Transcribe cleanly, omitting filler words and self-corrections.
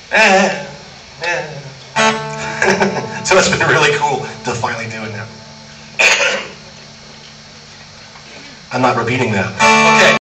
So it's been really cool to finally doing that. I'm not repeating that. Okay.